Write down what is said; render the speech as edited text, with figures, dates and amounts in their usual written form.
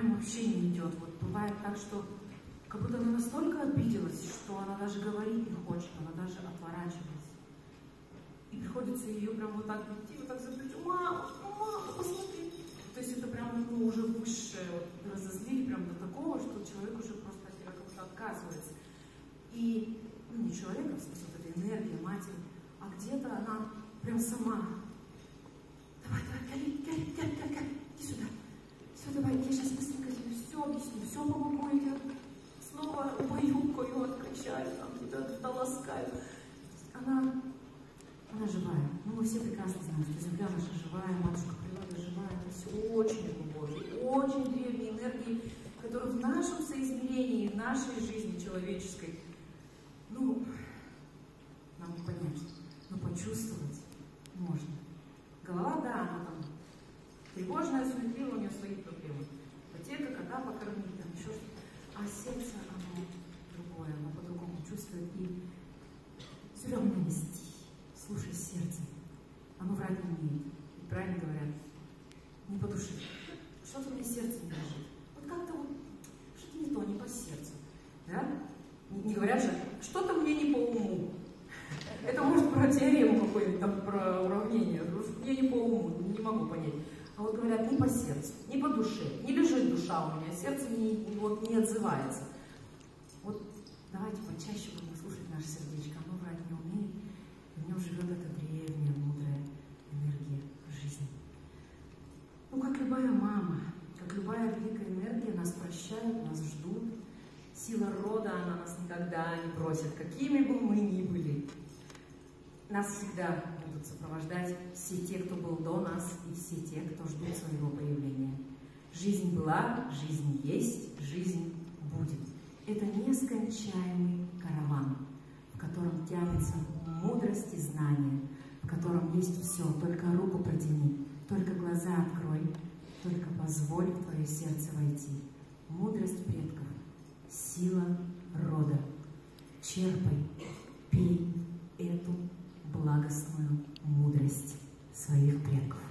прям вообще не идет. Вот бывает так, что как будто она настолько обиделась, что она даже говорить не хочет, она даже отворачивается. И приходится ее прям вот так идти, вот так за плечо: мама, мама, посмотри. То есть это прям, ну, уже высшее, вот, разозлили прям до такого, что человек уже просто от тебя как-то отказывается. И, ну, не человека, в смысле, вот эта энергия матери, а где-то она прям сама: давай, иди сюда. Все, давай, я сейчас быстренько тебе все объясню, все помогу, я тебя снова убаюкаю, откачаю, там, тебя доласкаю. Она живая. Ну, мы все прекрасно знаем, что Земля наша живая, матушка природа живая, это все очень глубокие, очень древние энергии, которые в нашем соизмерении, в нашей жизни человеческой, ну, нам не понять, но почувствовать можно. Голова, да, она там тревожная, суетливая, у нее свои проблемы. Потека, кота покормить, там еще что-то. А сердце, оно другое, оно по-другому чувствует. И все равно нести. Слушай сердце. Оно врать не умеет. И правильно говорят, не по душе. Что-то мне сердце не лежит. Вот как-то вот, что-то не то, не по сердцу. Да? Не говорят же, что-то мне не по уму. Это может про теорему какую-нибудь, там, про уравнение. Я не по уму, не могу понять. А вот говорят, не по сердцу, не по душе. Не лежит душа у меня, сердце не отзывается. Вот давайте почаще будем слушать наше сердечко. Оно врать не умеет. В нем живет эта древняя, мудрая энергия жизни. Ну, как любая мама, как любая великая энергия, нас прощают, нас ждут. Сила рода, она нас никогда не бросит, какими бы мы ни были. Нас всегда будут сопровождать все те, кто был до нас, и все те, кто ждут своего появления. Жизнь была, жизнь есть, жизнь будет. Это нескончаемый караван, в котором тянется мудрость и знание, в котором есть все. Только руку протяни, только глаза открой, только позволь в твое сердце войти. Мудрость предков, сила рода. Черпай, пей эту благостную мудрость своих предков.